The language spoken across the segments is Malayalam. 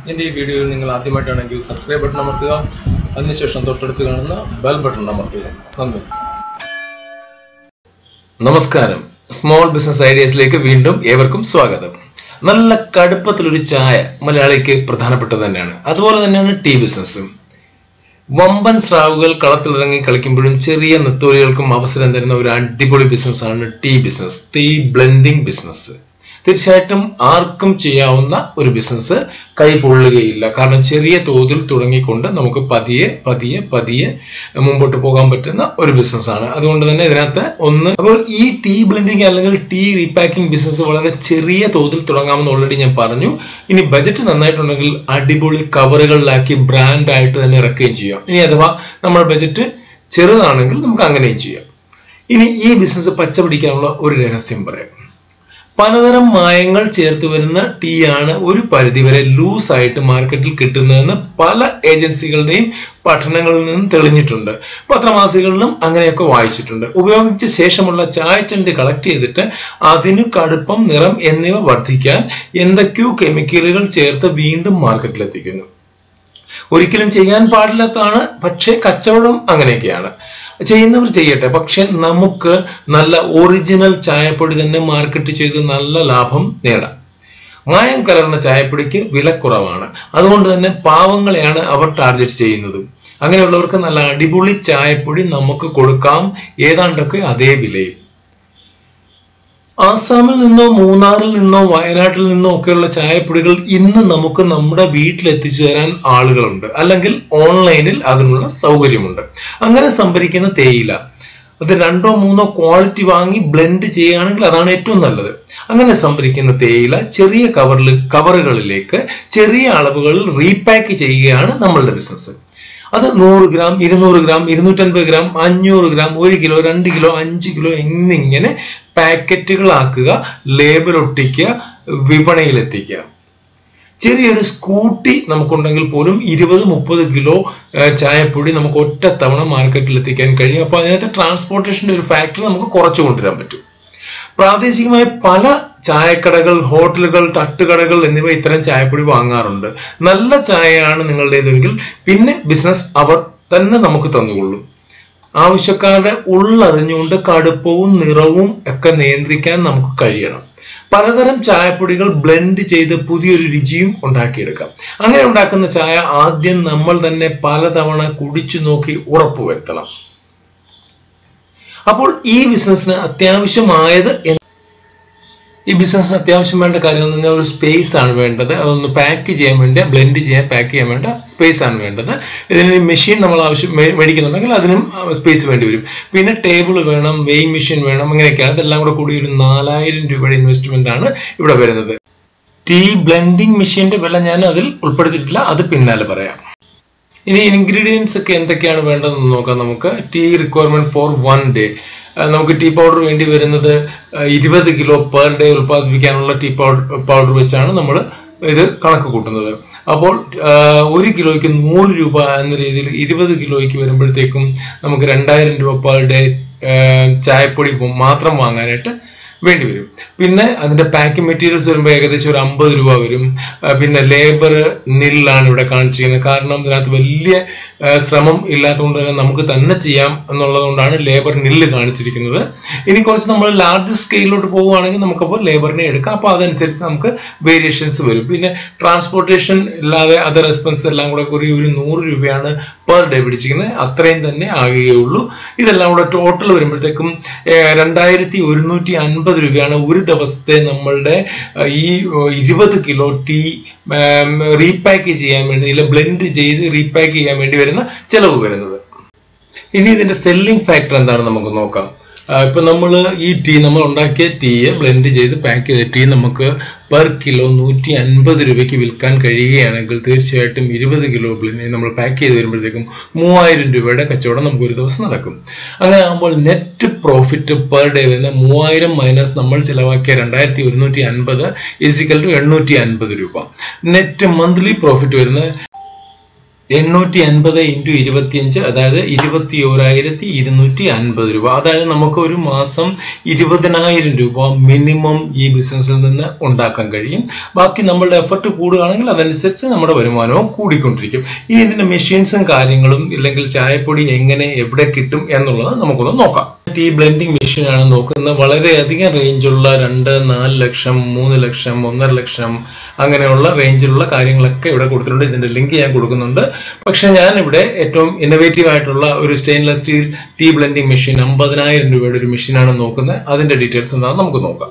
In this video, you will subscribe button bell button. Namaskaram. Small business ideas like Vindum Everkum Swagatham. Nalla Kadapathil Chaya, Malayalike Pradhanapatanana. Adwara tea business. Wamban Sravugal, Kalatilangi, Kalakimburum, Cherry and the Torialkum Avasar and then antibody business and tea business, tea blending business. തീർച്ചയായിട്ടും ആർക്കും ചെയ്യാവുന്ന ഒരു ബിസിനസ് കൈപൊള്ളുകയില്ല കാരണം ചെറിയ തോതിൽ തുടങ്ങിക്കൊണ്ട് നമുക്ക് പതിയെ മുമ്പോട്ട് പോകാൻ പറ്റുന്ന ഒരു ബിസിനസ് ആണ് അതുകൊണ്ട് തന്നെ ഇതിനകത്ത് അപ്പോൾ ഈ ടീ ബ്ലെൻഡിംഗ് അല്ലെങ്കിൽ ടീ റീപാക്കിംഗ് ബിസിനസ് വളരെ ചെറിയ തോതിൽ തുടങ്ങാമെന്ന് ഓൾറെഡി ഞാൻ പറഞ്ഞു ഇനി ബജറ്റ് നന്നായിട്ടുണ്ടെങ്കിൽ അടിപൊളി കവറുകളിലാക്കി ബ്രാൻഡ് ആയിട്ട് തന്നെ ഇറക്കുകയും ചെയ്യാം ഇനി അഥവാ നമ്മുടെ ബജറ്റ് ചെറുതാണെങ്കിൽ നമുക്ക് അങ്ങനെയും ചെയ്യാം ഇനി ഈ ബിസിനസ് പച്ചപിടിക്കാനുള്ള ഒരു രഹസ്യം പറയാം പലതരം മായങ്ങൾ ചേർത്ത് വരുന്ന ടീ ആണ് ഒരു പരിധിവരെ ലൂസ് ആയിട്ട് മാർക്കറ്റിൽ കിട്ടുന്നതെന്ന് പല ഏജൻസികളുടെയും പഠനങ്ങളിൽ നിന്ന് തെളിഞ്ഞിട്ടുണ്ട് പത്രമാസികകളിലും അങ്ങനെയൊക്കെ വായിച്ചിട്ടുണ്ട് ഉപയോഗിച്ച ശേഷമുള്ള ചായച്ചണ്ടി കളക്ട് ചെയ്തിട്ട് അതിനു കടുപ്പം നിറം എന്നിവ വർദ്ധിക്കാൻ എന്തൊക്കെയോ കെമിക്കലുകൾ ചേർത്ത് വീണ്ടും മാർക്കറ്റിൽ എത്തിക്കുന്നു ഒരിക്കലും ചെയ്യാൻ പാടില്ലാത്തതാണ് പക്ഷേ കച്ചവടം അങ്ങനെയൊക്കെയാണ് ചെയ്യുന്നവർ ചെയ്യട്ടെ പക്ഷെ നമുക്ക് നല്ല ഒറിജിനൽ ചായപ്പൊടി തന്നെ മാർക്കറ്റ് ചെയ്ത് നല്ല ലാഭം നേടാം മായം കലർന്ന ചായപ്പൊടിക്ക് വില കുറവാണ് അതുകൊണ്ട് തന്നെ പാവങ്ങളെയാണ് അവർ ടാർഗറ്റ് ചെയ്യുന്നത് അങ്ങനെയുള്ളവർക്ക് നല്ല അടിപൊളി ചായപ്പൊടി നമുക്ക് കൊടുക്കാം ഏതാണ്ടൊക്കെ അതേ വിലയിൽ ആസാമിൽ നിന്നോ മൂന്നാറിൽ നിന്നോ വയനാട്ടിൽ നിന്നോ ഒക്കെയുള്ള ചായപ്പൊടികൾ ഇന്ന് നമുക്ക് നമ്മുടെ വീട്ടിൽ എത്തിച്ചു തരാൻ ആളുകളുണ്ട് അല്ലെങ്കിൽ ഓൺലൈനിൽ അതിനുള്ള സൗകര്യമുണ്ട് അങ്ങനെ സംഭരിക്കുന്ന തേയില അത് 2 or 3 ക്വാളിറ്റി വാങ്ങി ബ്ലെൻഡ് ചെയ്യുകയാണെങ്കിൽ അതാണ് ഏറ്റവും നല്ലത് അങ്ങനെ സംഭരിക്കുന്ന തേയില ചെറിയ കവറുകളിലേക്ക് ചെറിയ അളവുകളിൽ റീപാക്ക് ചെയ്യുകയാണ് നമ്മളുടെ ബിസിനസ് അത് 100 gram 200 gram 250 gram 500 gram 1 kilo 2 kilo 5 kilo എന്നിങ്ങനെ പാക്കറ്റുകളാക്കുക ലേബൽ ഒട്ടിക്കുക വിപണിയിൽ എത്തിക്കുക ചെറിയൊരു സ്കൂട്ടി നമുക്കുണ്ടെങ്കിൽ പോലും 20-30 കിലോ ചായപ്പൊടി നമുക്ക് ഒറ്റ തവണ മാർക്കറ്റിൽ എത്തിക്കാൻ കഴിയും അപ്പോൾ അതിനകത്ത് ട്രാൻസ്പോർട്ടേഷന്റെ ഒരു ഫാക്ടർ നമുക്ക് കുറച്ചു കൊണ്ടുവരാൻ പറ്റും പ്രാദേശികമായ പല ചായക്കടകൾ ഹോട്ടലുകൾ തട്ടുകടകൾ എന്നിവ ഇത്തരം ചായപ്പൊടി വാങ്ങാറുണ്ട് നല്ല ചായയാണ് നിങ്ങളുടേതെങ്കിൽ പിന്നെ ബിസിനസ് അവർ തന്നെ നമുക്ക് തന്നുകൊള്ളും ആവശ്യക്കാരുടെ ഉള്ളറിഞ്ഞുകൊണ്ട് കടുപ്പവും നിറവും ഒക്കെ നിയന്ത്രിക്കാൻ നമുക്ക് കഴിയണം പലതരം ചായപ്പൊടികൾ ബ്ലെൻഡ് ചെയ്ത് പുതിയൊരു രുചിയും ഉണ്ടാക്കിയെടുക്കാം അങ്ങനെ ഉണ്ടാക്കുന്ന ചായ ആദ്യം നമ്മൾ തന്നെ പലതവണ കുടിച്ചു നോക്കി ഉറപ്പുവരുത്തണം അപ്പോൾ ഈ ബിസിനസ്സിന് അത്യാവശ്യമായത് ഈ ബിസിനസ്സിന് അത്യാവശ്യം വേണ്ട കാര്യം എന്ന് പറഞ്ഞാൽ ഒരു സ്പേസ് ആണ് വേണ്ടത് അതൊന്ന് പാക്ക് ചെയ്യാൻ വേണ്ടി ബ്ലെൻഡ് ചെയ്യാൻ പാക്ക് ചെയ്യാൻ വേണ്ട സ്പേസ് ആണ് വേണ്ടത് ഇതിന് മെഷീൻ നമ്മൾ ആവശ്യം മേടിക്കുന്നുണ്ടെങ്കിൽ അതിനും സ്പേസ് വേണ്ടി വരും പിന്നെ ടേബിൾ വേണം വെയിങ് മെഷീൻ വേണം അങ്ങനെയൊക്കെയാണ് ഇതെല്ലാം കൂടെ കൂടി ഒരു 4000 രൂപയുടെ ഇൻവെസ്റ്റ്മെന്റ് ആണ് ഇവിടെ വരുന്നത് ടീ ബ്ലെൻഡിങ് മെഷീന്റെ വില ഞാൻ അതിൽ ഉൾപ്പെടുത്തിയിട്ടില്ല അത് പിന്നാലെ പറയാം ഇനി ഇൻഗ്രീഡിയൻസ് ഒക്കെ എന്തൊക്കെയാണ് വേണ്ടതെന്ന് നോക്കാം നമുക്ക് ടീ റിക്വയർമെന്റ് ഫോർ 1 day നമുക്ക് ടീ പൗഡർ വേണ്ടി വരുന്നത് 20 കിലോ പെർ ഡേ ഉൽപ്പാദിപ്പിക്കാനുള്ള ടീ പൗഡർ വെച്ചാണ് നമ്മൾ ഇത് കണക്ക് കൂട്ടുന്നത് അപ്പോൾ 1 കിലോയ്ക്ക് 100 രൂപ എന്ന രീതിയിൽ 20 കിലോയ്ക്ക് വരുമ്പോഴത്തേക്കും നമുക്ക് 2000 രൂപ പെർ ഡേ ചായപ്പൊടി മാത്രം വാങ്ങാനായിട്ട് വേണ്ടി വരും പിന്നെ അതിന്റെ പാക്കിംഗ് മെറ്റീരിയൽസ് വരുമ്പോൾ ഏകദേശം ഒരു 50 രൂപ വരും പിന്നെ ലേബർ നില്ലാണ് ഇവിടെ കാണിച്ചിരിക്കുന്നത് കാരണം ഇതിനകത്ത് വലിയ ശ്രമം ഇല്ലാത്തതുകൊണ്ട് തന്നെ നമുക്ക് തന്നെ ചെയ്യാം എന്നുള്ളത് കൊണ്ടാണ് ലേബർ നില്ല് കാണിച്ചിരിക്കുന്നത് ഇനി കുറച്ച് നമ്മൾ ലാർജ് സ്കെയിലോട്ട് പോവുകയാണെങ്കിൽ നമുക്കപ്പോൾ ലേബറിനെ എടുക്കാം അപ്പോൾ അതനുസരിച്ച് നമുക്ക് വേരിയേഷൻസ് വരും പിന്നെ ട്രാൻസ്പോർട്ടേഷൻ ഇല്ലാതെ അതർ എക്സ്പെൻസ് എല്ലാം കൂടെ കൂടി ഒരു 100 രൂപയാണ് പെർ ഡേ പിടിച്ചിരിക്കുന്നത് അത്രയും തന്നെ ആകുകയുള്ളൂ ഇതെല്ലാം കൂടെ ടോട്ടൽ വരുമ്പോഴത്തേക്കും 2150 രൂപയാണ് ഒരു ദിവസത്തെ നമ്മളുടെ ഈ 20 കിലോ ടീ റീപാക്ക് ചെയ്യാൻ വേണ്ടി ഇല്ല ബ്ലെൻഡ് ചെയ്ത് റീപാക്ക് ചെയ്യാൻ വേണ്ടി വരുന്ന ചെലവ് വരുന്നത് ഇനി ഇതിന്റെ സെല്ലിംഗ് ഫാക്ടർ എന്താണെന്ന് നമുക്ക് നോക്കാം ഇപ്പൊ നമ്മൾ ഈ ടീ നമ്മൾ ഉണ്ടാക്കിയ ടീയെ ബ്ലെൻഡ് ചെയ്ത് പാക്ക് ചെയ്ത ടീ നമുക്ക് പെർ കിലോ 150 രൂപയ്ക്ക് വിൽക്കാൻ കഴിയുകയാണെങ്കിൽ തീർച്ചയായിട്ടും 20 കിലോ ബ്ലെൻഡ് നമ്മൾ പാക്ക് ചെയ്ത് വരുമ്പോഴത്തേക്കും 3000 രൂപയുടെ കച്ചവടം നമുക്ക് ഒരു ദിവസം നടക്കും അങ്ങനെ ആകുമ്പോൾ നെറ്റ് പ്രോഫിറ്റ് പെർ ഡേ വരുന്ന 3000 മൈനസ് നമ്മൾ ചിലവാക്കിയ 2150 ഈക്വൽ ടു 850 രൂപ നെറ്റ് മന്ത്ലി പ്രോഫിറ്റ് വരുന്ന 850 ഇൻറ്റു 25, അതായത് 21,250 രൂപ. അതായത് നമുക്ക് ഒരു മാസം 20,000 രൂപ മിനിമം ഈ ബിസിനസ്സിൽ നിന്ന് ഉണ്ടാക്കാൻ കഴിയും. ബാക്കി നമ്മളുടെ എഫർട്ട് കൂടുകയാണെങ്കിൽ അതനുസരിച്ച് നമ്മുടെ വരുമാനവും കൂടിക്കൊണ്ടിരിക്കും. ഇനി ഇതിന്റെ മെഷീൻസും കാര്യങ്ങളും ഇല്ലെങ്കിൽ ചായപ്പൊടി എങ്ങനെ എവിടെ കിട്ടും എന്നുള്ളത് നമുക്കൊന്ന് നോക്കാം. ടീ ബ്ലെൻഡിങ് മെഷീൻ ആണ് നോക്കുന്നത്. വളരെയധികം റേഞ്ചുള്ള 2-4 ലക്ഷം, 3 ലക്ഷം, 1.5 ലക്ഷം അങ്ങനെയുള്ള റേഞ്ചിലുള്ള കാര്യങ്ങളൊക്കെ ഇവിടെ കൊടുത്തിട്ടുണ്ട്. ഇതിന്റെ ലിങ്ക് ഞാൻ കൊടുക്കുന്നുണ്ട്. പക്ഷെ ഞാൻ ഇവിടെ ഏറ്റവും ഇന്നോവേറ്റീവ് ആയിട്ടുള്ള ഒരു stainless steel tea blending machine 50,000 രൂപയുടെ ഒരു മെഷീനാണ് നോക്കുന്നത്. അതിന്റെ ഡീറ്റെയിൽസ് എന്താണെന്ന് നമുക്ക് നോക്കാം.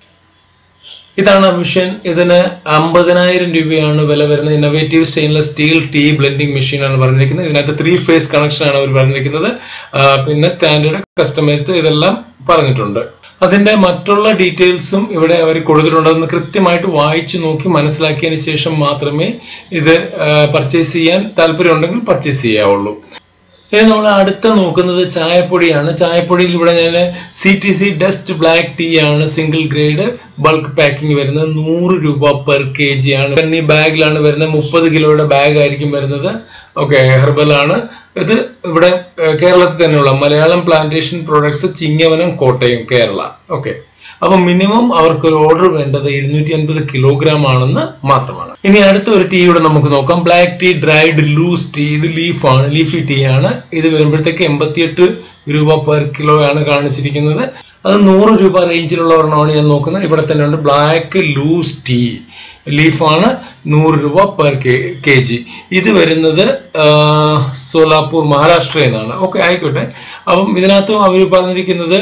ഇതാണ് മെഷീൻ. ഇതിന് 50,000 രൂപയാണ് വില വരുന്നത്. Innovative stainless steel tea blending machine ആണ് പറഞ്ഞിരിക്കുന്നത്. ഇതിനകത്ത് 3 ഫേസ് കണക്ഷൻ ആണ് അവർ പറഞ്ഞിരിക്കുന്നത്. പിന്നെ സ്റ്റാൻഡേർഡ്, കസ്റ്റമൈസ്ഡ് ഇതെല്ലാം പറഞ്ഞിട്ടുണ്ട്. അതിന്റെ മറ്റുള്ള ഡീറ്റെയിൽസും ഇവിടെ അവർ കൊടുത്തിട്ടുണ്ട്. അതൊന്ന് കൃത്യമായിട്ട് വായിച്ചു നോക്കി മനസ്സിലാക്കിയതിന് ശേഷം മാത്രമേ ഇത് പർച്ചേസ് ചെയ്യാൻ താല്പര്യമുണ്ടെങ്കിൽ പർച്ചേസ് ചെയ്യാവുള്ളൂ. ഇനി നമ്മൾ അടുത്ത നോക്കുന്നത് ചായപ്പൊടിയാണ്. ചായപ്പൊടിയിൽ ഇവിടെ ഞാൻ CTC ഡസ്റ്റ് ബ്ലാക്ക് ടീ ആണ് സിംഗിൾ ഗ്രേഡ് ബൾക്ക് പാക്കിംഗ് വരുന്നത്. 100 രൂപ പെർ kg ആണ്. ഈ ബാഗിലാണ് വരുന്നത്. 30 കിലോയുടെ ബാഗ് ആയിരിക്കും വരുന്നത്. ഓക്കെ, ഹെർബൽ ആണ് ഇത്. ഇവിടെ കേരളത്തിൽ തന്നെയുള്ള Malayalam plantation products, Chingavanam, Kottayam, Kerala. Okay, അപ്പൊ മിനിമം അവർക്ക് ഒരു ഓർഡർ വേണ്ടത് 250 കിലോഗ്രാം ആണെന്ന് മാത്രമാണ്. ഇനി അടുത്ത ഒരു ടീ ഇവിടെ നമുക്ക് നോക്കാം. Black tea dried loose tea. ഇത് ലീഫാണ്, ലീഫി ടീ ആണ്. ഇത് വരുമ്പോഴത്തേക്ക് 88 രൂപ പെർ കിലോ ആണ് കാണിച്ചിരിക്കുന്നത്. അത് 100 രൂപ റേഞ്ചിലുള്ള ഒരെണ്ണമാണ് ഞാൻ നോക്കുന്നത്. ഇവിടെ തന്നെ ഉണ്ട് ബ്ലാക്ക് ലൂസ് ടീ, ലീഫാണ്, 100 രൂപ പെർ kg. ഇത് വരുന്നത് സോലാപൂർ, മഹാരാഷ്ട്രയിൽ നിന്നാണ്. ഓക്കെ, ആയിക്കോട്ടെ. അപ്പം ഇതിനകത്ത് അവർ പറഞ്ഞിരിക്കുന്നത്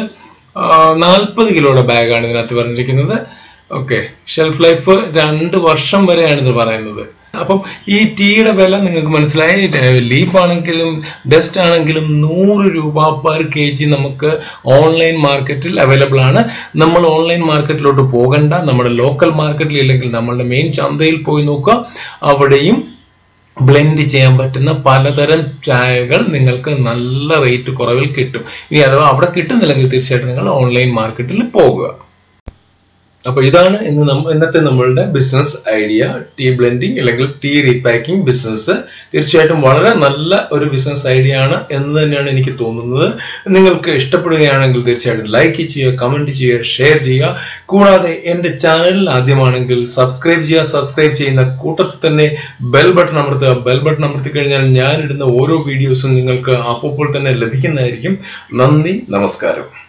40 കിലോയുടെ ബാഗാണ് ഇതിനകത്ത് പറഞ്ഞിരിക്കുന്നത്. ഓക്കെ, ഷെൽഫ് ലൈഫ് 2 വർഷം വരെയാണ് ഇത് പറയുന്നത്. അപ്പം ഈ ടീയുടെ വില നിങ്ങൾക്ക് മനസ്സിലായി. ലീഫ് ആണെങ്കിലും ഡസ്റ്റ് ആണെങ്കിലും 100 രൂപ പെർ kg നമുക്ക് ഓൺലൈൻ മാർക്കറ്റിൽ അവൈലബിൾ ആണ്. നമ്മൾ ഓൺലൈൻ മാർക്കറ്റിലോട്ട് പോകണ്ട. നമ്മുടെ ലോക്കൽ മാർക്കറ്റിൽ ഇല്ലെങ്കിൽ നമ്മളുടെ മെയിൻ ചന്തയിൽ പോയി നോക്കുക. അവിടെയും ബ്ലെൻഡ് ചെയ്യാൻ പറ്റുന്ന പലതരം ചായകൾ നിങ്ങൾക്ക് നല്ല റേറ്റ് കുറവിൽ കിട്ടും. ഇനി അഥവാ അവിടെ കിട്ടുന്നില്ലെങ്കിൽ തീർച്ചയായിട്ടും നിങ്ങൾ ഓൺലൈൻ മാർക്കറ്റിൽ പോകുക. അപ്പൊ ഇതാണ് ഇന്നത്തെ നമ്മളുടെ ബിസിനസ് ഐഡിയ. ടീ ബ്ലെൻഡിങ് അല്ലെങ്കിൽ ടീ റീപാക്കിംഗ് ബിസിനസ് തീർച്ചയായിട്ടും വളരെ നല്ല ഒരു ബിസിനസ് ഐഡിയ ആണ് എന്ന് തന്നെയാണ് എനിക്ക് തോന്നുന്നത്. നിങ്ങൾക്ക് ഇഷ്ടപ്പെടുകയാണെങ്കിൽ തീർച്ചയായിട്ടും ലൈക്ക് ചെയ്യുക, കമന്റ് ചെയ്യുക, ഷെയർ ചെയ്യുക. കൂടാതെ എന്റെ ചാനലിൽ ആദ്യമാണെങ്കിൽ സബ്സ്ക്രൈബ് ചെയ്യുക. സബ്സ്ക്രൈബ് ചെയ്യുന്ന കൂട്ടത്തിൽ തന്നെ ബെൽ ബട്ടൺ അമർത്തുക. ബെൽ ബട്ടൺ അമർത്തി കഴിഞ്ഞാൽ ഞാൻ ഇടുന്ന ഓരോ വീഡിയോസും നിങ്ങൾക്ക് അപ്പോൾ തന്നെ ലഭിക്കുന്നതായിരിക്കും. നന്ദി, നമസ്കാരം.